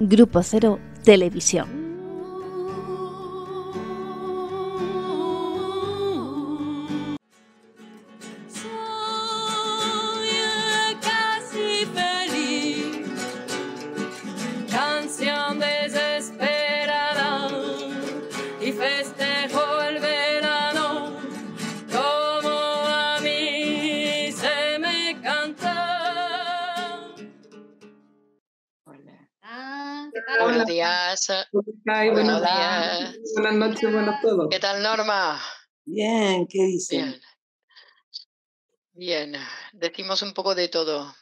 Grupo Cero Televisión. Buenos días. Buenos días. Buenas noches, buenas todos. ¿Qué tal, Norma? Bien, ¿qué dicen? Bien. Decimos un poco de todo.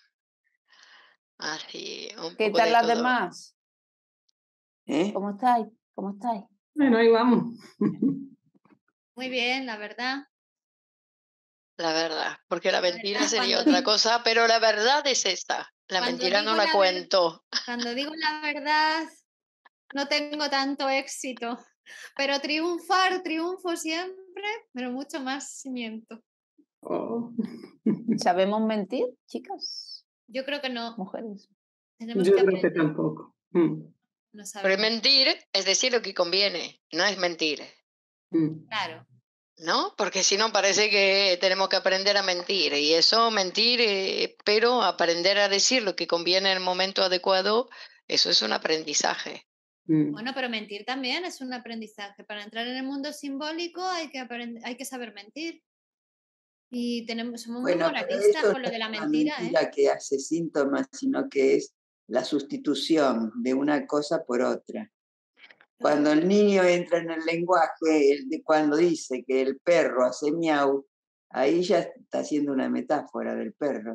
Así, un ¿Qué poco tal de las todo. demás? ¿Cómo estáis? ¿Cómo estáis? Bueno, ahí vamos. Muy bien, la verdad. La verdad, porque la mentira sería cuando otra cosa, pero la verdad es esta. La mentira no la cuento. Cuando digo la verdad, no tengo tanto éxito, pero triunfo siempre, pero mucho más cimiento. Oh. ¿Sabemos mentir, chicas? Yo creo que no. Mujeres. Yo creo que tampoco. No Pero mentir es decir lo que conviene, no es mentir. Claro. ¿No? Porque si no parece que tenemos que aprender a mentir y eso, mentir, pero aprender a decir lo que conviene en el momento adecuado, eso es un aprendizaje. Bueno, pero mentir también es un aprendizaje. Para entrar en el mundo simbólico hay que saber mentir. Y somos muy moralistas con lo de la mentira. No es mentira que hace síntomas, sino que es la sustitución de una cosa por otra. Cuando el niño entra en el lenguaje, cuando dice que el perro hace miau, ahí ya está haciendo una metáfora del perro.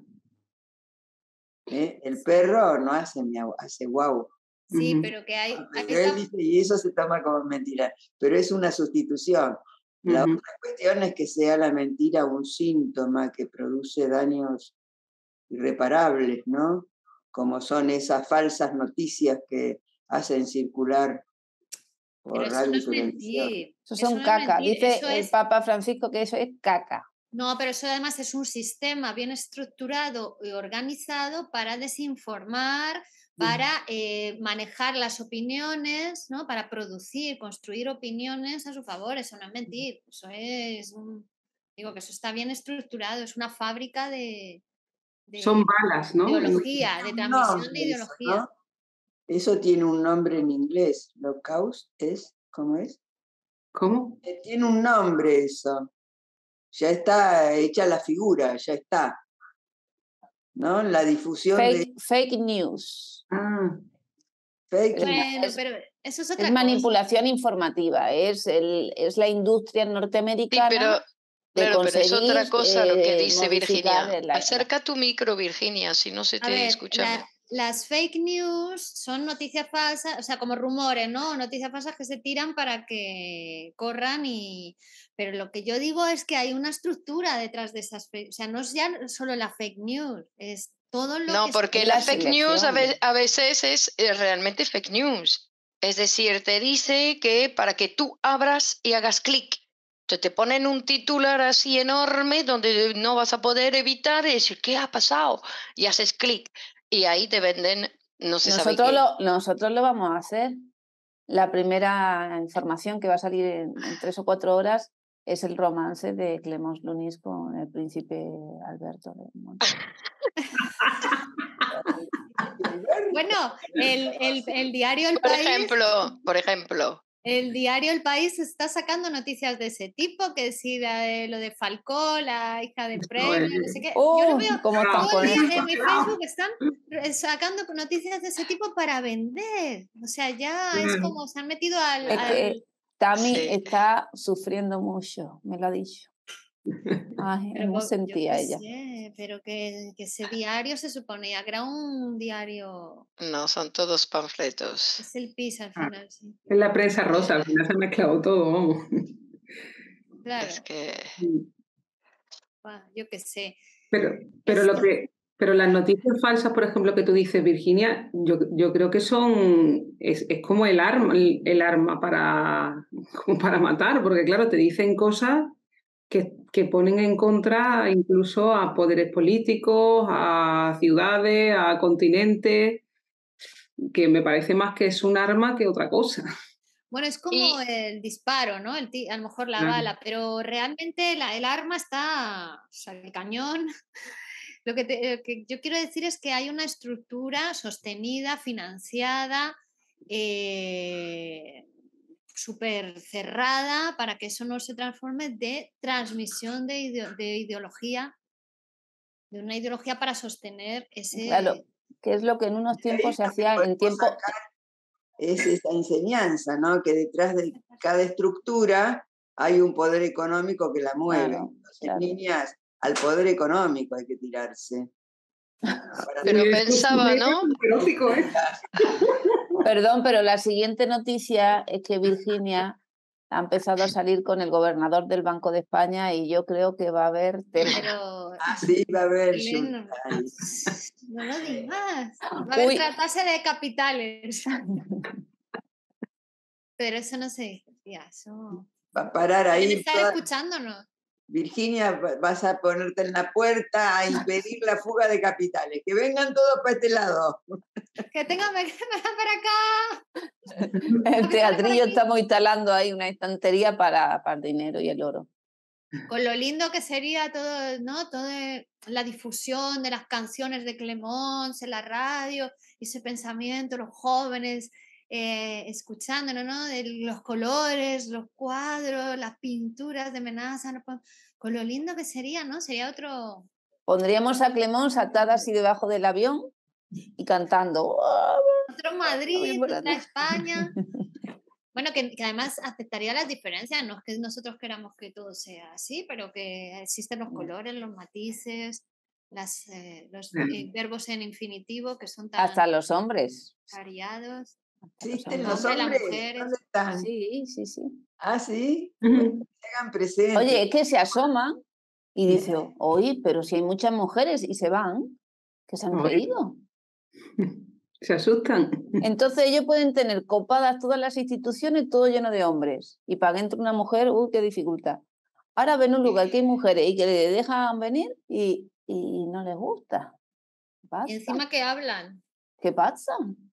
El perro no hace miau, hace guau. Sí, pero que hay... Él dice, y eso se toma como mentira, pero es una sustitución. La otra cuestión es que sea la mentira un síntoma que produce daños irreparables, ¿no? Como son esas falsas noticias que hacen circular por pero radio eso no y es televisión. mentir. Eso son caca. Dice el Papa Francisco que eso es caca. No, pero eso además es un sistema bien estructurado y organizado para desinformar, para manejar las opiniones, ¿no? Para construir opiniones a su favor. Eso no es mentir. Eso digo que eso está bien estructurado. Es una fábrica de son balas, ¿no? Ideología, de transmisión de ideología. ¿No? Eso tiene un nombre en inglés. Holocaust es, ¿cómo es? ¿Cómo? Tiene un nombre eso. Ya está hecha la figura, ya está. ¿No? La difusión fake news. Fake news. Pero eso es otra cosa. Manipulación informativa. Es la industria norteamericana. Sí, pero es otra cosa lo que dice Virginia. Acerca tu micro, Virginia, si no se te escucha. Las fake news son noticias falsas, o sea, como rumores, ¿no? Noticias falsas que se tiran para que corran Pero lo que yo digo es que hay una estructura detrás de esas fake... O sea, no es ya solo la fake news, es todo lo que... No, porque la fake news a veces es realmente fake news. Es decir, te dice que para que tú abras y hagas clic, te ponen un titular así enorme donde no vas a poder evitar decir, ¿qué ha pasado? Y haces clic. Y ahí te venden, no se sabe qué. Nosotros lo vamos a hacer. La primera información que va a salir en 3 o 4 horas es el romance de Clémence Lunis con el príncipe Alberto de Montenegro. Bueno, el diario El País... Por ejemplo. El diario El País está sacando noticias de ese tipo, que sí, lo de Falcó, la hija del premio, no sé qué. Yo lo veo todo el día en mi Facebook, están sacando noticias de ese tipo para vender. O sea, ya es como se han metido al... Tami está sufriendo mucho, me lo ha dicho. Ay, no sentía ella. Sé, pero que ese diario se suponía que era un diario... No, son todos panfletos. Es el PIS al final, sí. Es la prensa rosa, al final se ha mezclado todo, vamos. Claro. Es que... Yo qué sé. Pero las noticias falsas, por ejemplo, que tú dices, Virginia, yo creo que es como el arma para matar, porque claro, te dicen cosas que ponen en contra incluso a poderes políticos, a ciudades, a continentes. que me parece más que es un arma que otra cosa. Bueno, es como el disparo, ¿no? A lo mejor la bala, pero realmente el arma está, o sea, el cañón. Lo que yo quiero decir es que hay una estructura sostenida, financiada, súper cerrada para que eso no se transforme de transmisión de ideología, de una ideología para sostener ese... Claro, que es lo que en unos tiempos se hacía en tiempo... Es esa enseñanza, ¿no? Que detrás de cada estructura hay un poder económico que la mueve. Claro, Entonces, claro. niñas, al poder económico hay que tirarse. Pero pensaba, ¿no? Perdón, pero la siguiente noticia es que Virginia ha empezado a salir con el gobernador del Banco de España y yo creo que va a haber tema. Pero, Sí, va a haber. no lo digas. Va a haber trasvase de capitales. Pero eso no se decía. Eso... Va a parar ahí. Debe estar escuchándonos. Virginia, vas a ponerte en la puerta a impedir la fuga de capitales. Que vengan todos para este lado. Que vengan para acá. El teatrillo estamos instalando ahí una estantería para el dinero y el oro. Con lo lindo que sería todo, ¿no? Toda la difusión de las canciones de Clemons en la radio, ese pensamiento, los jóvenes escuchándolo, ¿no? De los colores, los cuadros, las pinturas de Menaza, ¿no? Con lo lindo que sería, ¿no? Sería otro... Pondríamos a Clemons atada así debajo del avión y cantando. Otro Madrid, otra España. Bueno, que además aceptaría las diferencias, no es que nosotros queramos que todo sea así, pero que existen los colores, los matices, los verbos en infinitivo que son tan... Hasta los hombres. Variados. ¿Existen los hombres? ¿Dónde están? Sí, sí, sí. ¿Ah, sí? Bueno, se hagan presentes. Oye, es que se asoman y dice, oye, pero si hay muchas mujeres y se van, que se han reído. Se asustan. Entonces ellos pueden tener copadas todas las instituciones, todo lleno de hombres. Y para que entre una mujer, qué dificultad. Ahora ven un lugar que hay mujeres y que le dejan venir y no les gusta. Y encima que hablan. ¿Qué pasa?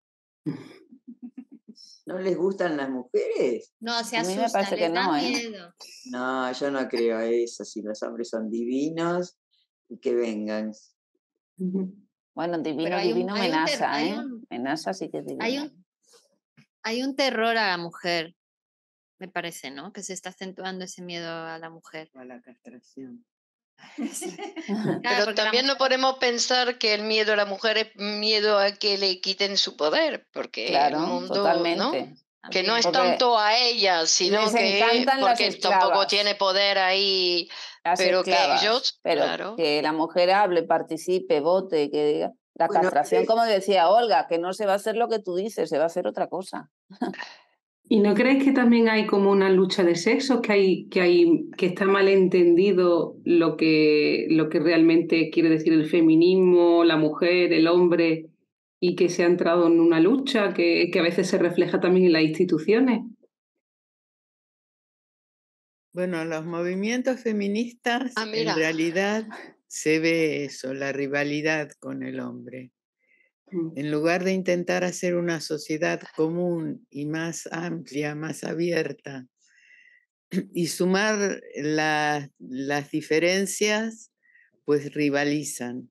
¿No les gustan las mujeres? No, se asustan, a mí me parece les que da no, miedo. No, yo no creo eso. Si los hombres son divinos, y que vengan. Bueno, divino Menaza, ¿eh? Menaza sí que es divino. Hay un terror a la mujer, me parece, ¿no? Que se está acentuando ese miedo a la mujer. A la castración. Claro, pero también no podemos pensar que el miedo a la mujer es miedo a que le quiten su poder, porque claro, el mundo, totalmente. ¿no? Que no es tanto a ella, sino que porque tampoco tiene poder ahí, pero esclavas, que ellos, pero claro. Que la mujer hable, participe, vote, que diga. La castración, como decía Olga, que no se va a hacer lo que tú dices, se va a hacer otra cosa. ¿Y no crees que también hay como una lucha de sexos, que está malentendido lo que realmente quiere decir el feminismo, la mujer, el hombre, y que se ha entrado en una lucha que a veces se refleja también en las instituciones? Bueno, los movimientos feministas en realidad se ve eso, la rivalidad con el hombre. En lugar de intentar hacer una sociedad común y más amplia, más abierta, y sumar las diferencias, pues rivalizan.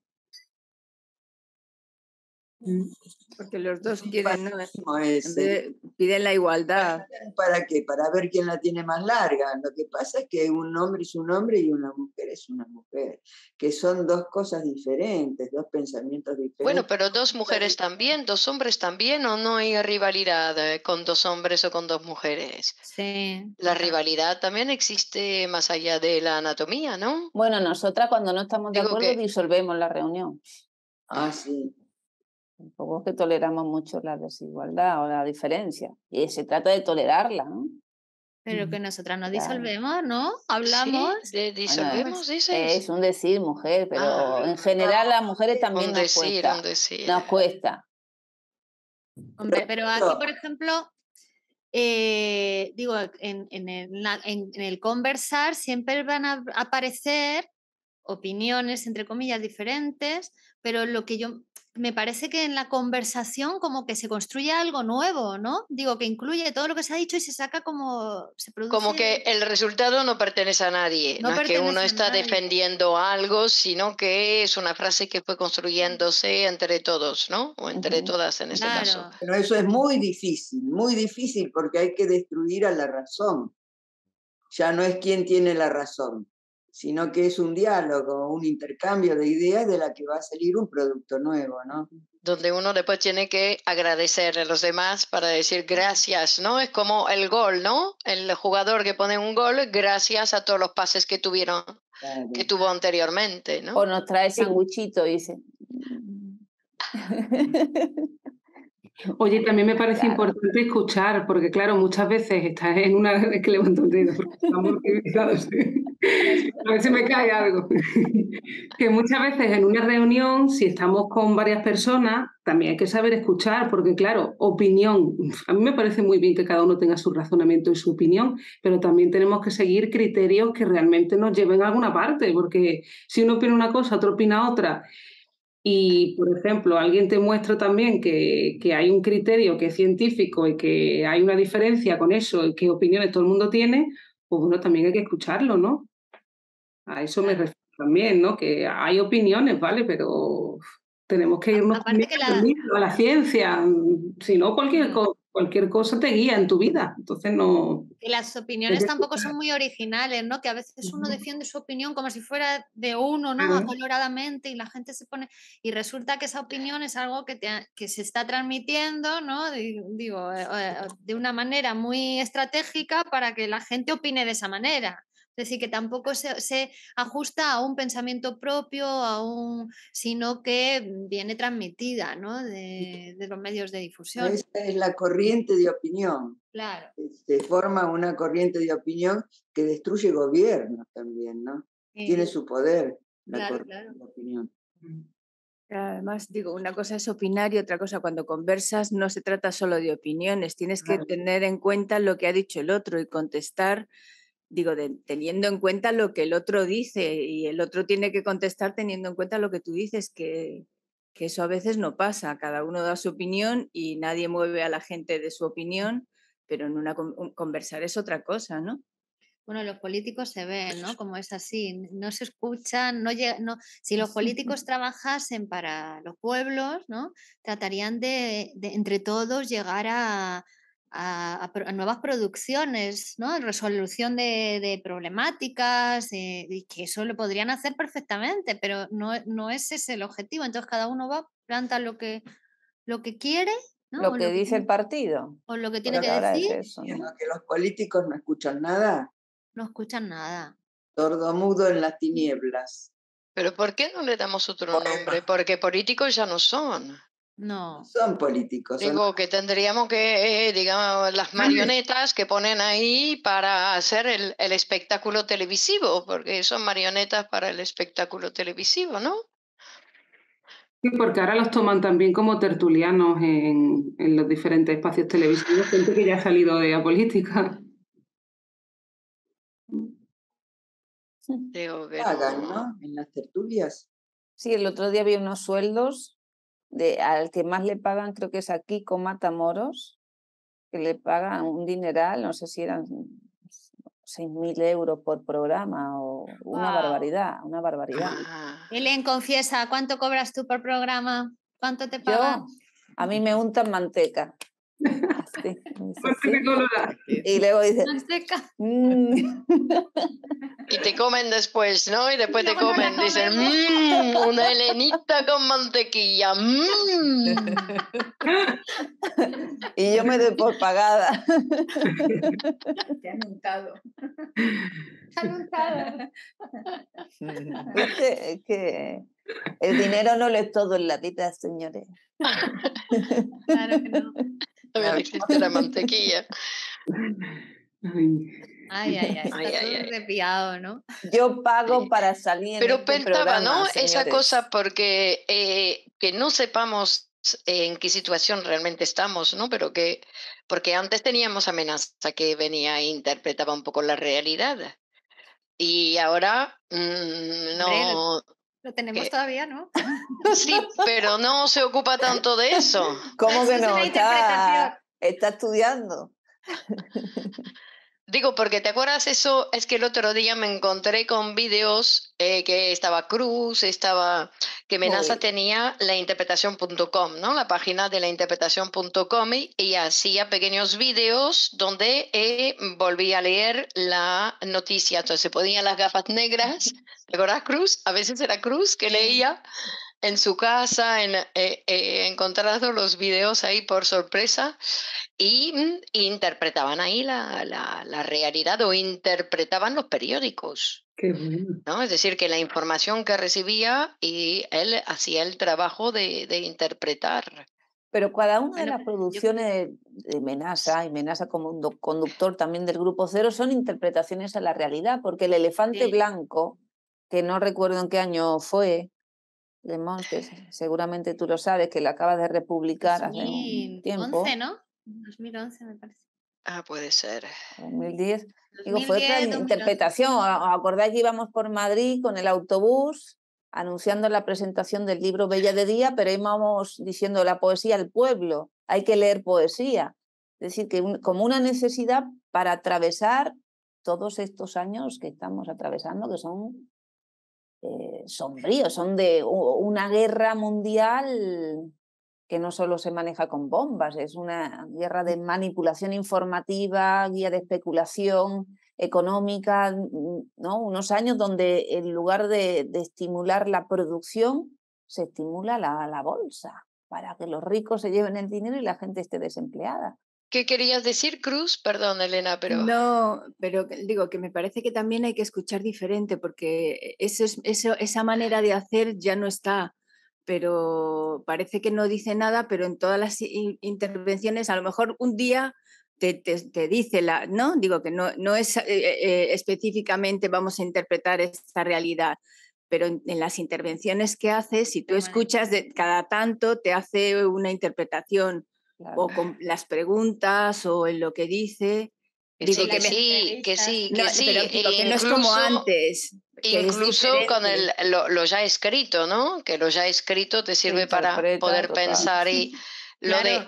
Porque los dos quieren, ¿no? Piden la igualdad. ¿Para qué? Para ver quién la tiene más larga. Lo que pasa es que un hombre es un hombre y una mujer es una mujer, que son dos cosas diferentes, dos pensamientos diferentes. Bueno, pero dos mujeres también, dos hombres también, ¿o no hay rivalidad con dos hombres o con dos mujeres? Sí. La rivalidad también existe más allá de la anatomía, ¿no? Bueno, nosotras cuando no estamos de acuerdo disolvemos la reunión. Ah, sí. Tampoco es que toleramos mucho la desigualdad o la diferencia. Y se trata de tolerarla, ¿no? Pero que nosotras nos disolvemos, ¿no? Hablamos. Sí, disolvemos, dices. Es un decir, mujer, pero en general las mujeres también nos cuesta. Nos cuesta. Hombre, pero aquí, por ejemplo, digo, en el conversar siempre van a aparecer opiniones, entre comillas, diferentes, pero lo que yo me parece que en la conversación como que se construye algo nuevo, ¿no? Digo, que incluye todo lo que se ha dicho y se saca como, se produce... Como que el resultado no pertenece a nadie, no es que uno está defendiendo algo, sino que es una frase que fue construyéndose entre todos, ¿no? O entre todas en este caso. Pero eso es muy difícil porque hay que destruir a la razón. Ya no es quién tiene la razón, sino que es un diálogo, un intercambio de ideas de la que va a salir un producto nuevo, ¿no? Donde uno después tiene que agradecer a los demás para decir gracias, ¿no? Es como el gol, ¿no? El jugador que pone un gol gracias a todos los pases que tuvo anteriormente, ¿no? O nos trae sanguchito y dice... Oye, también me parece importante escuchar, porque claro, muchas veces estás en una... Es que levanto el dedo, porque estamos civilizados. A ver si me cae algo. Que muchas veces en una reunión, si estamos con varias personas, también hay que saber escuchar, porque claro, opinión. A mí me parece muy bien que cada uno tenga su razonamiento y su opinión, pero también tenemos que seguir criterios que realmente nos lleven a alguna parte, porque si uno opina una cosa, otro opina otra... Y, por ejemplo, alguien te muestra también que hay un criterio que es científico y que hay una diferencia con eso y qué opiniones todo el mundo tiene, pues bueno, también hay que escucharlo, ¿no? A eso me refiero también, ¿no? Que hay opiniones, ¿vale? Pero tenemos que irnos a la ciencia, si no cualquier cosa te guía en tu vida, entonces no... Que las opiniones tampoco son muy originales, ¿no? Que a veces uno defiende su opinión como si fuera de uno, ¿no? Acoloradamente, y la gente se pone... Y resulta que esa opinión es algo que se está transmitiendo, ¿no? Digo, de una manera muy estratégica para que la gente opine de esa manera. Es decir, que tampoco se ajusta a un pensamiento propio, sino que viene transmitida, ¿no? De los medios de difusión. Esa es la corriente de opinión. Claro. Se forma una corriente de opinión que destruye gobiernos también, ¿no? Tiene su poder la corriente de opinión. Además, digo, una cosa es opinar y otra cosa, cuando conversas no se trata solo de opiniones, tienes que tener en cuenta lo que ha dicho el otro y contestar, digo, teniendo en cuenta lo que el otro dice, y el otro tiene que contestar teniendo en cuenta lo que tú dices, que eso a veces no pasa, cada uno da su opinión y nadie mueve a la gente de su opinión, pero en conversar es otra cosa, ¿no? Bueno, los políticos se ven, ¿no? Como es así, no se escuchan, si los políticos trabajasen para los pueblos, ¿no? Tratarían de entre todos llegar a nuevas producciones, ¿no? Resolución de problemáticas, y que eso lo podrían hacer perfectamente, pero no es ese el objetivo. Entonces cada uno va, planta lo que quiere, ¿no? Lo que dice el partido. O lo que tiene que decir. Eso, ¿no? Que los políticos no escuchan nada. No escuchan nada. Sordomudo en las tinieblas. ¿Pero por qué no le damos otro nombre? Porque políticos ya no son. No. Son políticos. Digo que tendríamos que, digamos, las marionetas que ponen ahí para hacer el espectáculo televisivo, porque son marionetas para el espectáculo televisivo, ¿no? Sí, porque ahora los toman también como tertulianos en los diferentes espacios televisivos, gente que ya ha salido de la política. Digo que pagan, ¿no? En las tertulias. Sí, el otro día vi unos sueldos al que más le pagan, creo que es a Kiko Matamoros, que le pagan un dineral, no sé si eran 6.000 euros por programa o una barbaridad, una barbaridad. Helen, confiesa, ¿cuánto cobras tú por programa? ¿Cuánto te pagan? A mí me untan manteca. Así, y luego dice manteca. Y te comen después, ¿no? Y después te comen, dicen, una helenita con mantequilla. Y yo me doy por pagada. Te han untado. ¿Viste? Que el dinero no lo es todo en la vida, señores. Claro que no. También existe la mantequilla. Ay, está todo repiado, ¿no? Yo pago para salir en Pero pensaba, ¿no? señores. Esa cosa porque que no sepamos en qué situación realmente estamos, ¿no? Pero porque antes teníamos Amenaza que venía e interpretaba un poco la realidad. Y ahora no. Lo tenemos todavía, ¿no? Sí, pero no se ocupa tanto de eso. ¿Cómo que Es no? una interpretación. Está estudiando. Digo, porque te acuerdas eso, es que el otro día me encontré con vídeos que estaba Cruz, que Menaza tenía la interpretación.com, ¿no? La página de la interpretación.com y hacía pequeños vídeos donde volvía a leer la noticia. Entonces se ponían las gafas negras, ¿te acuerdas, Cruz? A veces era Cruz que leía en su casa, encontrando los videos ahí por sorpresa. Y interpretaban ahí la realidad o interpretaban los periódicos. Qué bueno. ¿No? Es decir, que la información que recibía y él hacía el trabajo de interpretar. Pero cada una de las producciones de Menaza, y Menaza como un conductor también del Grupo Cero, son interpretaciones a la realidad, porque El elefante blanco, que no recuerdo en qué año fue, de Mons, que seguramente tú lo sabes, que lo acabas de republicar hace un tiempo. 2011, ¿no? 2011 me parece. Puede ser. 2010. Digo, fue otra interpretación. ¿Os acordáis que íbamos por Madrid con el autobús anunciando la presentación del libro Bella de Día, pero íbamos diciendo la poesía al pueblo, hay que leer poesía? Es decir, que como una necesidad para atravesar todos estos años que estamos atravesando, que son sombríos, son de una guerra mundial que no solo se maneja con bombas, es una guerra de manipulación informativa, guía de especulación económica, ¿no? Unos años donde en lugar de estimular la producción, se estimula la bolsa para que los ricos se lleven el dinero y la gente esté desempleada. ¿Qué querías decir, Cruz? Perdón, Elena, pero... No, pero digo que me parece que también hay que escuchar diferente, porque esa manera de hacer ya no está, pero parece que no dice nada, pero en todas las intervenciones a lo mejor un día te dice ¿no? Digo que no es específicamente vamos a interpretar esta realidad, pero en las intervenciones que hace, si tú escuchas cada tanto, te hace una interpretación. Claro. O con las preguntas o en lo que dice. Digo que sí. Pero digo que no es como antes. Incluso con lo ya escrito, ¿no? Que lo ya escrito te sirve para poder pensar y lo claro.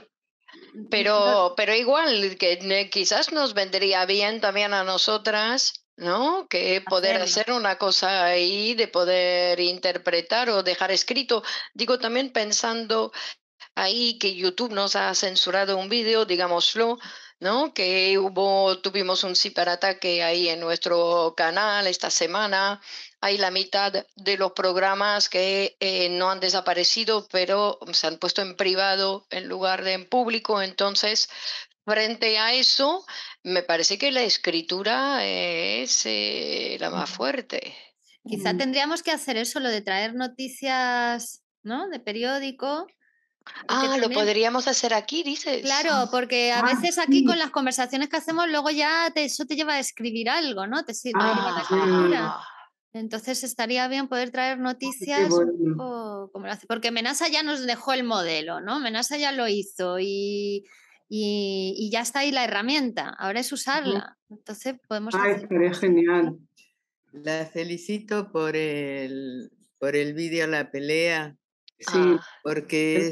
Pero igual, que quizás nos vendría bien también a nosotras, ¿no? Que poder hacer una cosa ahí, de poder interpretar o dejar escrito. Digo, también pensando ahí que YouTube nos ha censurado un vídeo, digámoslo, ¿no? Que tuvimos un ciberataque ahí en nuestro canal esta semana. Hay la mitad de los programas que no han desaparecido, pero se han puesto en privado en lugar de en público. Entonces, frente a eso, me parece que la escritura es la más fuerte. Quizá tendríamos que hacer eso, lo de traer noticias, ¿no? De periódico. También... lo podríamos hacer aquí, dices. Claro, porque a veces aquí con las conversaciones que hacemos, luego ya eso te lleva a escribir algo, ¿no? Te lleva a la escritura. Entonces estaría bien poder traer noticias un poco como lo hace. Porque Menaza ya nos dejó el modelo, ¿no? Menaza ya lo hizo y ya está ahí la herramienta. Ahora es usarla. Entonces podemos hacer. Estaría genial. La felicito por el vídeo La Pelea. Sí, porque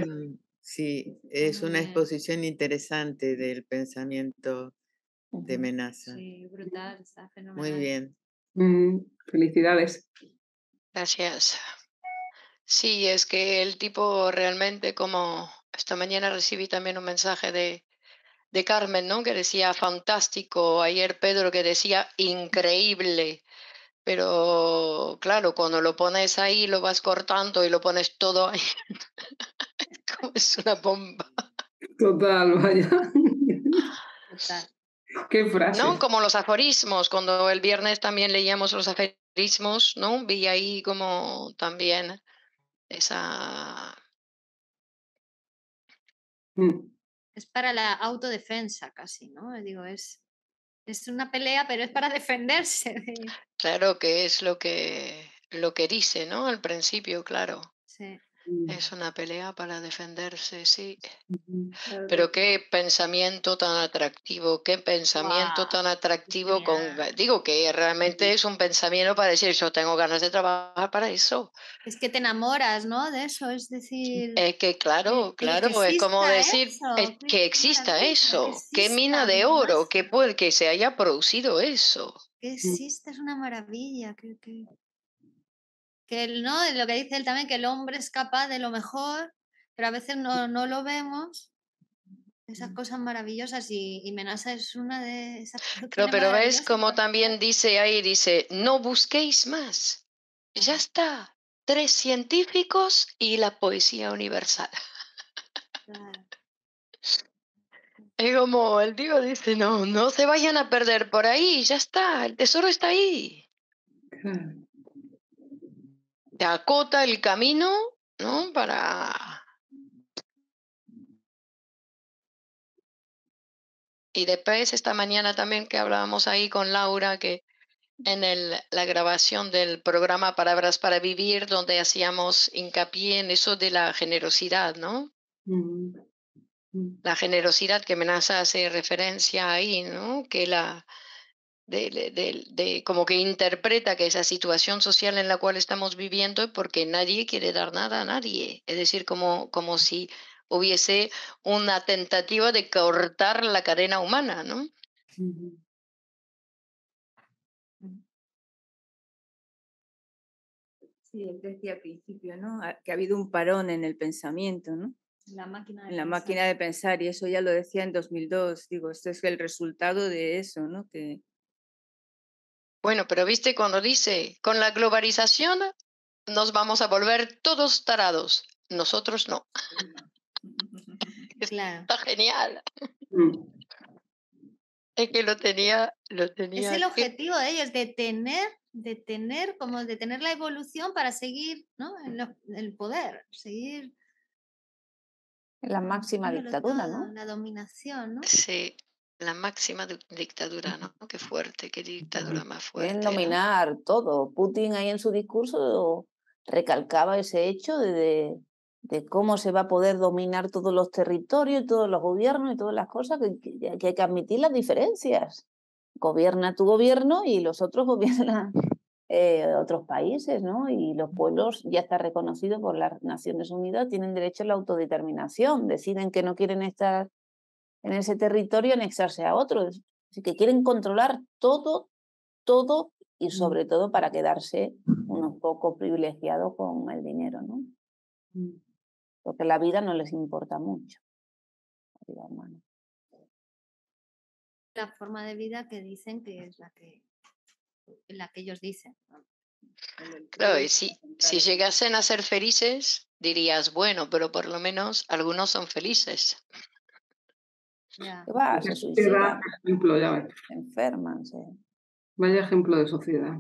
es una exposición interesante del pensamiento de Menaza. Sí, brutal, está fenomenal. Muy bien. Felicidades. Gracias. Sí, es que el tipo realmente, como esta mañana recibí también un mensaje de Carmen, ¿no? Que decía fantástico, ayer Pedro que decía increíble. Pero claro, cuando lo pones ahí, lo vas cortando y lo pones todo ahí, como es una bomba. Total, vaya. Total. Qué frase. No, como los aforismos, cuando el viernes también leíamos los aforismos, ¿no? Vi ahí como también esa... Es para la autodefensa casi, ¿no? Digo, es una pelea, pero es para defenderse. Claro que es lo que dice, ¿no? Al principio, claro. Sí. Es una pelea para defenderse, sí. Ujú. Pero qué pensamiento tan atractivo, qué pensamiento tan atractivo digo que realmente es un pensamiento para decir, yo tengo ganas de trabajar para eso. Es que te enamoras, ¿no? De eso, es decir, Es que claro, que es como exista decir eso, que qué exista maravilla, que eso, qué mina exista, de además, oro, que se haya producido eso. que exista es una maravilla, ¿no? Lo que dice él también, que el hombre es capaz de lo mejor, pero a veces no lo vemos, esas cosas maravillosas, y Menasa es una de esas Claro, doctrinas pero ves maravillosas. como también dice ahí, dice, no busquéis más. Ya está. 3 científicos y la poesía universal. Claro. Es como el tío dice, no se vayan a perder por ahí, ya está, el tesoro está ahí. Claro. Te acota el camino, ¿no? Para... Y después esta mañana también que hablábamos ahí con Laura, que en la grabación del programa Palabras para Vivir, donde hacíamos hincapié en eso de la generosidad, ¿no? Ujú. Ujú. La generosidad que Menasa hace referencia ahí, ¿no? Que como que interpreta que esa situación social en la cual estamos viviendo es porque nadie quiere dar nada a nadie. Es decir, como si hubiese una tentativa de cortar la cadena humana, ¿no? Ujú. Sí, él decía al principio, ¿no? Que ha habido un parón en el pensamiento, ¿no? La máquina de En la pensar. máquina de pensar, y eso ya lo decía en 2002. Digo, esto es el resultado de eso, ¿no? Que Bueno, pero viste cuando dice, con la globalización nos vamos a volver todos tarados. Nosotros no. Claro. Está genial. Mm. Es que lo tenía Es el que... objetivo de ellos, de tener la evolución para seguir, ¿no? En el poder, seguir La máxima dándolo dictadura, todo, ¿no? la dominación, ¿no? Sí, la máxima dictadura, ¿no? Qué fuerte, qué dictadura más Quieren fuerte, ¿no? dominar todo. Putin ahí en su discurso recalcaba ese hecho de cómo se va a poder dominar todos los territorios, todos los gobiernos y todas las cosas, que hay que admitir las diferencias. Gobierna tu gobierno y los otros gobiernan otros países, ¿no? Y los pueblos, ya está reconocido por las Naciones Unidas, tienen derecho a la autodeterminación, deciden que no quieren estar en ese territorio, anexarse a otros. Así que quieren controlar todo y sobre todo para quedarse unos pocos privilegiados con el dinero, ¿no? Porque la vida no les importa mucho, la vida humana. La forma de vida que dicen que es la que ellos dicen, ¿no? Claro, y si llegasen a ser felices, dirías, bueno, pero por lo menos algunos son felices. Ya. ¿Qué va? Se suicidan, Ejemplo, ya ves. se enferman, Vaya ejemplo de sociedad.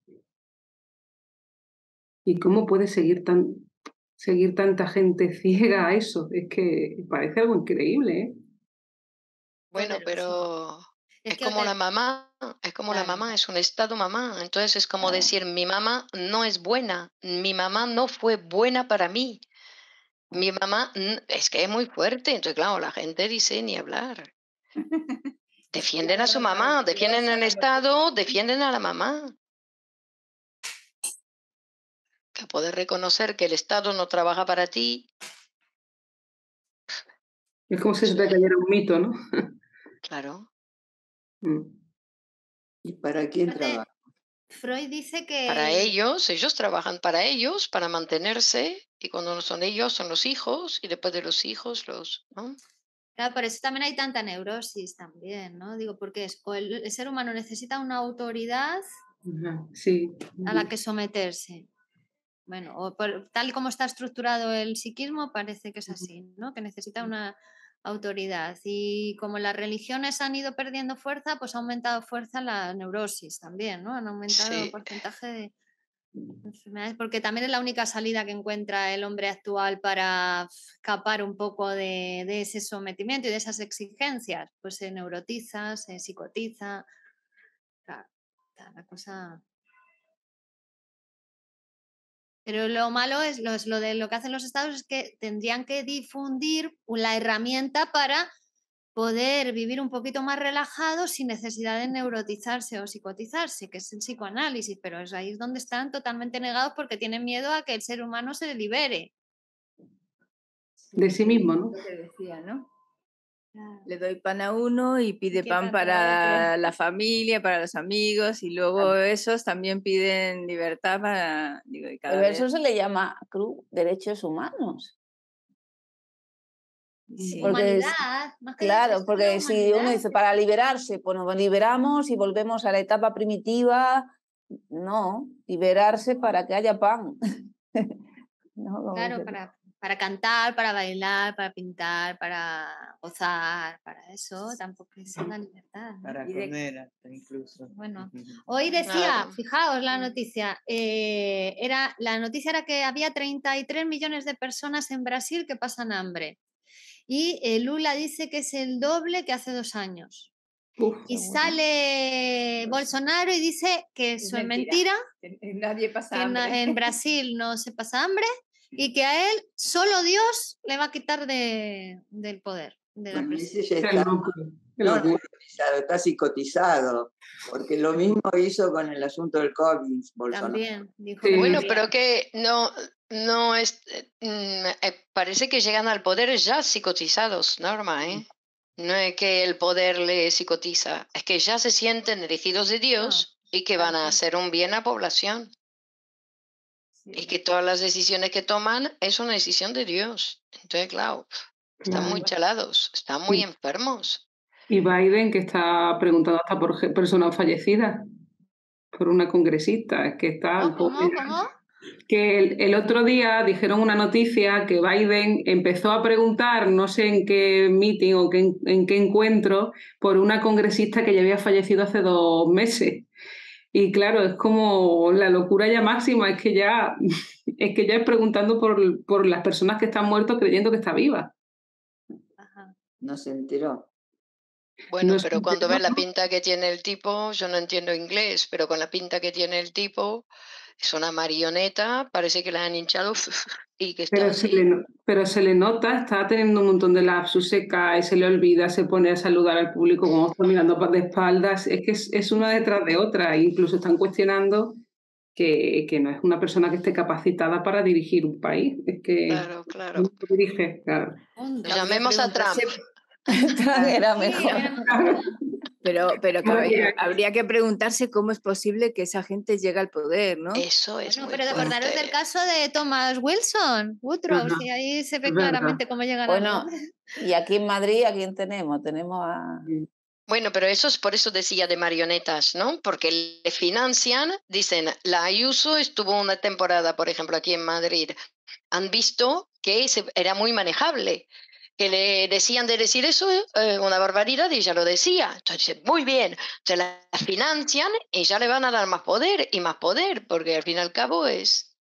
¿Y cómo puede seguir tanta gente ciega a eso? Es que parece algo increíble, ¿eh? Bueno, Poderoso. pero Es es que como la mamá, Claro. es un estado mamá. Entonces es como Claro. decir, mi mamá no es buena, mi mamá no fue buena para mí. Mi mamá es que es muy fuerte, entonces claro, la gente dice ni hablar. Defienden a su mamá, defienden al Estado, defienden a la mamá. Que poder reconocer que el Estado no trabaja para ti. Es como si se te cayera un mito, ¿no? Claro. ¿Y para quién Aparte, trabaja? Freud dice Para que ellos trabajan para ellos, para mantenerse, y cuando no son ellos, son los hijos, y después de los hijos, ¿no? claro, por eso también hay tanta neurosis también, ¿no? Digo, porque el ser humano necesita una autoridad Ajá, sí. a la que someterse. Bueno, tal y como está estructurado el psiquismo, parece que es así, ¿no? Que necesita una autoridad. Y como las religiones han ido perdiendo fuerza, pues ha aumentado fuerza la neurosis también, ¿no? Han aumentado el Sí. porcentaje de enfermedades, porque también es la única salida que encuentra el hombre actual para escapar un poco de ese sometimiento y de esas exigencias. Pues se neurotiza, se psicotiza. Claro, la cosa Pero lo malo es lo que hacen los estados es que tendrían que difundir la herramienta para poder vivir un poquito más relajado sin necesidad de neurotizarse o psicotizarse, que es el psicoanálisis, pero es ahí donde están totalmente negados porque tienen miedo a que el ser humano se libere. De sí mismo, ¿no? Lo que decía, ¿no? Le doy pan a uno y pide pan para la familia, para los amigos, y luego esos también piden libertad para... Digo, y cada Pero vez... eso se le llama derechos humanos. Sí. Porque Humanidad, más que claro, porque si uno dice para liberarse, pues nos liberamos y volvemos a la etapa primitiva. No, liberarse para que haya pan. No, claro, para cantar, para bailar, para pintar, para gozar, para eso tampoco es la libertad, ¿no? Para comer hasta incluso. Bueno, hoy decía, fijaos la noticia, la noticia era que había 33 millones de personas en Brasil que pasan hambre. Y Lula dice que es el doble que hace 2 años. Y sale Bolsonaro y dice que eso es mentira, nadie pasa hambre. En Brasil no se pasa hambre y que a él solo Dios le va a quitar del poder. De la ese ya está, está psicotizado, porque lo mismo hizo con el asunto del COVID, Bolsonaro. También dijo bueno, pero que no es, parece que llegan al poder ya psicotizados, Norma, ¿eh? No es que el poder le psicotiza, es que ya se sienten elegidos de Dios y que van a hacer un bien a la población. Y que todas las decisiones que toman es una decisión de Dios. Entonces, claro, están muy chalados, están muy enfermos. Y Biden, que está preguntando hasta por personas fallecidas, por una congresista, es que está... ¿Cómo? Que el otro día dijeron una noticia que Biden empezó a preguntar, no sé en qué meeting o en qué encuentro, por una congresista que ya había fallecido hace 2 meses. Y claro, es como la locura ya máxima, es que ya es preguntando por las personas que están muertas creyendo que está viva. No se enteró. Bueno, pero cuando ves la pinta que tiene el tipo, yo no entiendo inglés, pero con la pinta que tiene el tipo, es una marioneta, parece que la han hinchado y que está pero se le nota, está teniendo un montón de lapsus, se cae, se le olvida, se pone a saludar al público como está mirando de espaldas, es que es una detrás de otra, e incluso están cuestionando que no es una persona que esté capacitada para dirigir un país, es que claro. no dirige, claro. Llamemos a Trump. Trump era mejor. Pero habría que preguntarse cómo es posible que esa gente llegue al poder, ¿no? Eso es muy pero acordaros del caso de Thomas Wilson, Woodrow, y ahí se ve claramente cómo llega al poder. Y aquí en Madrid, ¿a quién tenemos? Tenemos a... Bueno, pero eso es por eso decía de marionetas, ¿no? Porque le financian, dicen, la Ayuso estuvo una temporada, por ejemplo, aquí en Madrid. Han visto que era muy manejable. Que le decían de decir eso, una barbaridad, y ella lo decía. Entonces, muy bien, se la financian y ya le van a dar más poder, porque al fin y al cabo es...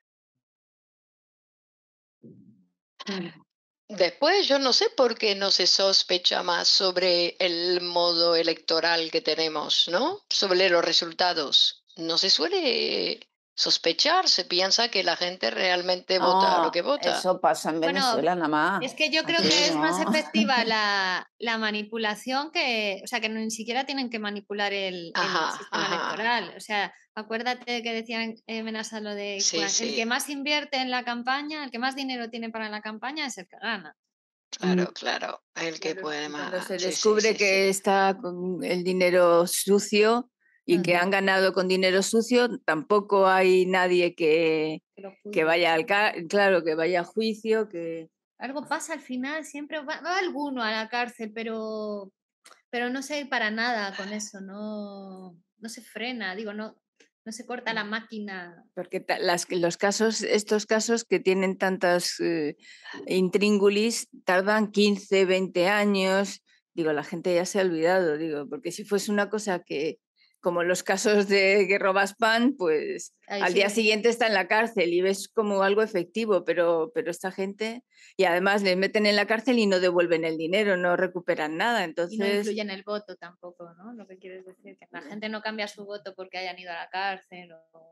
Después yo no sé por qué no se sospecha más sobre el modo electoral que tenemos, ¿no? Sobre los resultados. No se suele sospechar, se piensa que la gente realmente vota lo que vota. Eso pasa en Venezuela nada más. Es que yo creo que es más efectiva la manipulación o sea, que ni siquiera tienen que manipular el sistema electoral. O sea, acuérdate que decían Menasa lo de el que más invierte en la campaña, el que más dinero tiene para la campaña es el que gana. Claro, el que puede más. Cuando se descubre que está con el dinero sucio y que han ganado con dinero sucio, tampoco hay nadie que vaya que vaya a juicio, que... Algo pasa al final, siempre va alguno a la cárcel, pero no se ir para nada con eso, no se frena, digo, no se corta la máquina. Porque estos casos que tienen tantas intríngulis tardan 15, 20 años, digo, la gente ya se ha olvidado, digo, porque si fuese una cosa que, como los casos de que robas pan, pues al día siguiente está en la cárcel y ves como algo efectivo, pero esta gente, y además les meten en la cárcel y no devuelven el dinero, no recuperan nada, entonces... Y no influyen el voto tampoco, ¿no? Lo que quieres decir, que la gente no cambia su voto porque hayan ido a la cárcel o...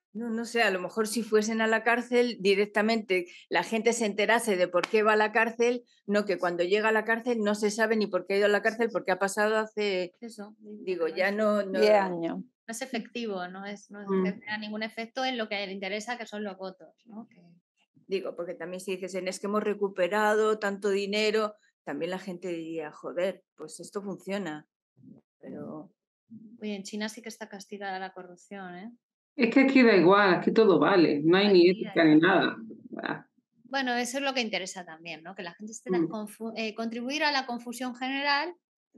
No sé, a lo mejor si fuesen a la cárcel directamente la gente se enterase de por qué va a la cárcel, no que cuando llega a la cárcel no se sabe ni por qué ha ido a la cárcel, porque ha pasado hace, Eso, digo, ya no... 10 años. No es efectivo, no genera ningún efecto en lo que le interesa, que son los votos, ¿no? Digo, porque también si dicen, es que hemos recuperado tanto dinero, también la gente diría, joder, pues esto funciona, pero... Oye, en China sí que está castigada la corrupción, ¿eh? Es que aquí da igual, aquí todo vale, no hay ni ética ni nada. Bueno, eso es lo que interesa también, ¿no? Que la gente esté contribuir a la confusión general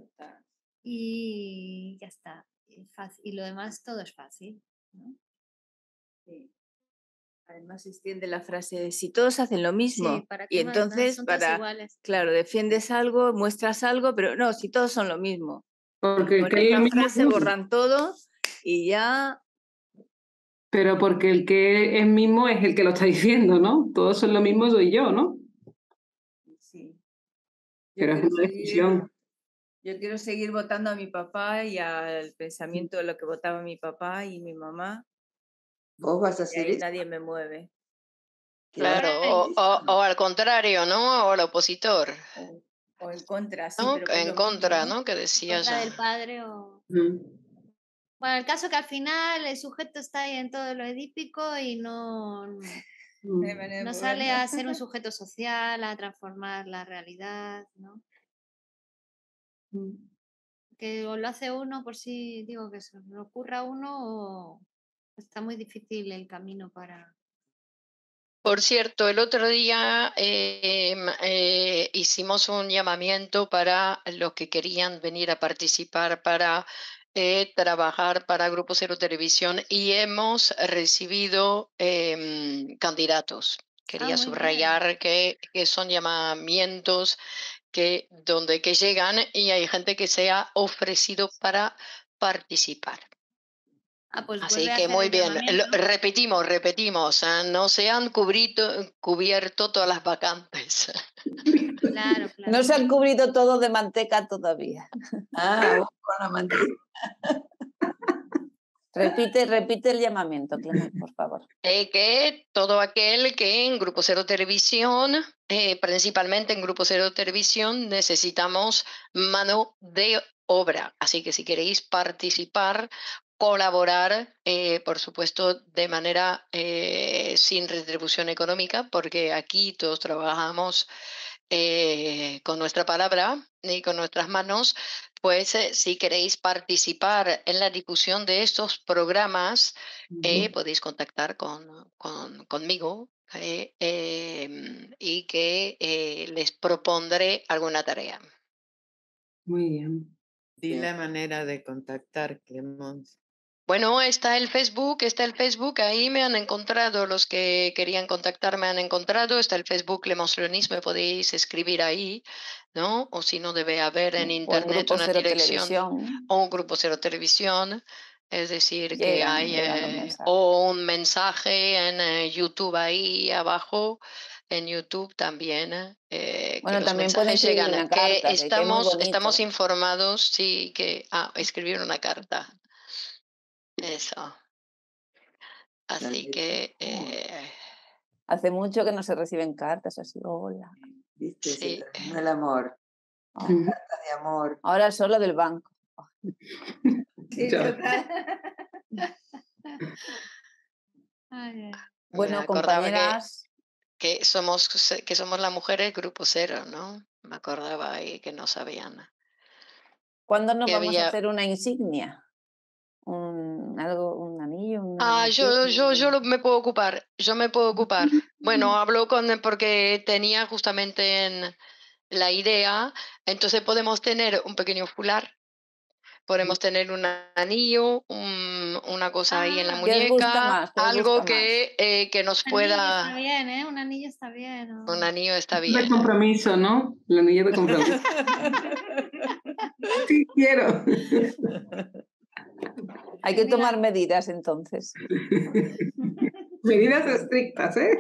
y ya está. Y lo demás todo es fácil, ¿no? Sí. Además se extiende la frase de si todos hacen lo mismo. Sí, ¿para y qué más? entonces, Son todos iguales. claro, defiendes algo, muestras algo, pero no, si todos son lo mismo. Porque con esa frase borran todo y ya... Pero porque el que es mismo es el que lo está diciendo, ¿no? Todos son lo mismo, soy yo, ¿no? Sí. Pero es una decisión. Yo quiero seguir votando a mi papá y al pensamiento de lo que votaba mi papá y mi mamá. ¿Vos vas a hacer y ahí eso? nadie me mueve. Claro, o al contrario, ¿no? O al opositor. O en contra, sí. ¿No? Pero En contra, mismo, ¿no? Que decía contra ya. del padre o... Bueno, el caso que al final el sujeto está ahí en todo lo edípico y no sale a ser un sujeto social, a transformar la realidad, ¿no? Que o lo hace uno por si, digo, que se le ocurra a uno o está muy difícil el camino para... Por cierto, el otro día hicimos un llamamiento para los que querían venir a participar para trabajar para Grupo Cero Televisión y hemos recibido candidatos. Quería subrayar que son llamamientos que llegan y hay gente que se ha ofrecido para participar. Pues así que muy bien, repetimos, no se han cubierto todas las vacantes. Claro. No se han cubierto todo de manteca todavía. Vos con la manteca. Repite el llamamiento, Clement, por favor. Que todo aquel que en Grupo Cero Televisión, principalmente en Grupo Cero Televisión, necesitamos mano de obra. Así que si queréis participar, colaborar, por supuesto, de manera sin retribución económica, porque aquí todos trabajamos con nuestra palabra y con nuestras manos, pues si queréis participar en la difusión de estos programas, podéis contactar conmigo y que les propondré alguna tarea. Muy bien. Di la manera de contactar, Clement. Bueno, está el Facebook, ahí me han encontrado, los que querían contactar me han encontrado, está el Facebook Clemence Leonis, me podéis escribir ahí, ¿no? O si no, debe haber en internet una dirección o un Grupo Cero Televisión, es decir, que hay o un mensaje en YouTube ahí abajo, en YouTube también, que los también mensajes llegan, una carta, que estamos informados, sí, que escribir una carta. Eso. Así que... Hace mucho que no se reciben cartas así, hola. ¿Viste? Sí. Se terminó el amor. Cartas de amor. Ahora solo del banco. Sí, total. Bueno, compañeras... Que somos las mujeres Grupo Cero, ¿no? Me acordaba ahí que no sabían. ¿Cuándo nos vamos a hacer una insignia? Un anillo. Yo me puedo ocupar. Bueno, hablo porque tenía justamente en la idea, entonces podemos tener un pequeño fular, podemos tener un anillo, una cosa ahí en la muñeca, algo que nos pueda... Está bien, ¿eh? Un anillo está bien. ¿No? Un anillo está bien. De compromiso, ¿no? El anillo de compromiso. Sí, quiero. Hay que tomar medidas entonces. Medidas estrictas, ¿eh?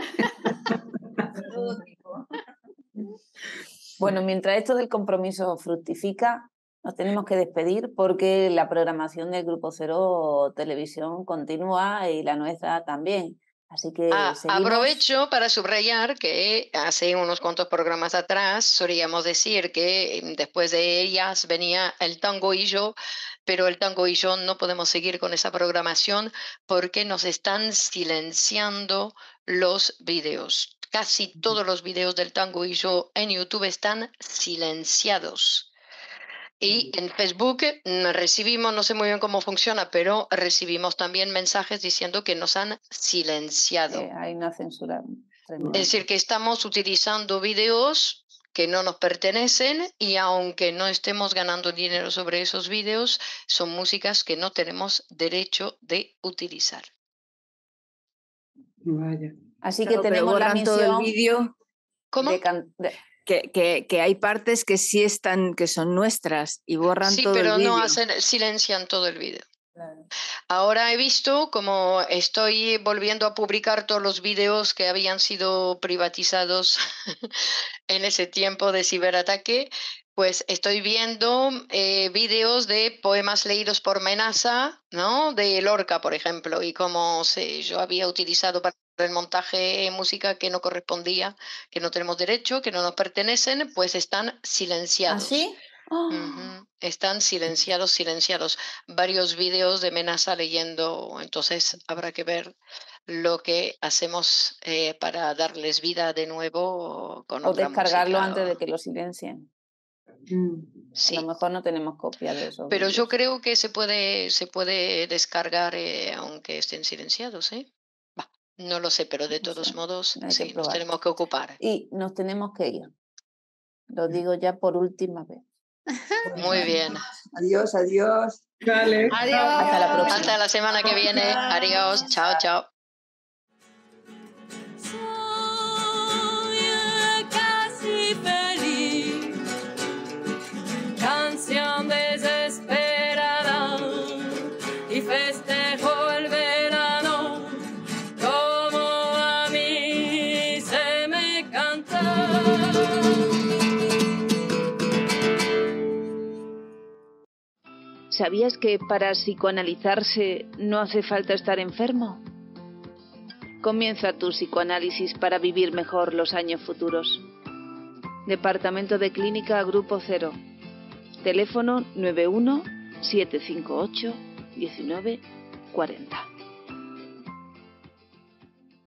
Bueno, mientras esto del compromiso fructifica, Nos tenemos que despedir porque la programación del Grupo Cero Televisión continúa y la nuestra también. Así que seguimos. Aprovecho para subrayar que hace unos cuantos programas atrás solíamos decir que después de ellas venía el Tango y Yo, pero el Tango y Yo no podemos seguir con esa programación porque nos están silenciando los vídeos. Casi todos los vídeos del Tango y Yo en YouTube están silenciados. Y en Facebook recibimos, no sé muy bien cómo funciona, pero recibimos también mensajes diciendo que nos han silenciado. Hay una censura tremenda. Es decir, que estamos utilizando vídeos que no nos pertenecen y aunque no estemos ganando dinero sobre esos vídeos, son músicas que no tenemos derecho de utilizar. Vaya. Así que tenemos la misión todo el vídeo. ¿Cómo? Que hay partes que sí están, que son nuestras y borran todo el vídeo. Sí, pero no silencian todo el vídeo. Claro. Ahora he visto, como estoy volviendo a publicar todos los vídeos que habían sido privatizados en ese tiempo de ciberataque, pues estoy viendo vídeos de poemas leídos por Menaza, ¿no? De Lorca, por ejemplo, y como yo había utilizado para el montaje música que no correspondía, que no tenemos derecho, que no nos pertenecen, pues están silenciados. ¿Ah, sí? Oh. Están silenciados. Varios vídeos de Menaza leyendo, entonces habrá que ver lo que hacemos para darles vida de nuevo con otra descargarlo música. Antes de que lo silencien. Sí. A lo mejor no tenemos copia de eso. Pero yo creo que se puede descargar aunque estén silenciados, ¿eh? No lo sé, pero de todos modos sí, nos tenemos que ocupar. Y nos tenemos que ir. Lo digo ya por última vez. Muy bien. Adiós. Vale. Adiós. Hasta la próxima. Hasta la semana que viene. Adiós. Chao. Soy casi feliz, canción desesperada y festejo el verano como a mí se me canta. ¿Sabías que para psicoanalizarse no hace falta estar enfermo? Comienza tu psicoanálisis para vivir mejor los años futuros. Departamento de Clínica Grupo Cero. Teléfono 91 758 19 40.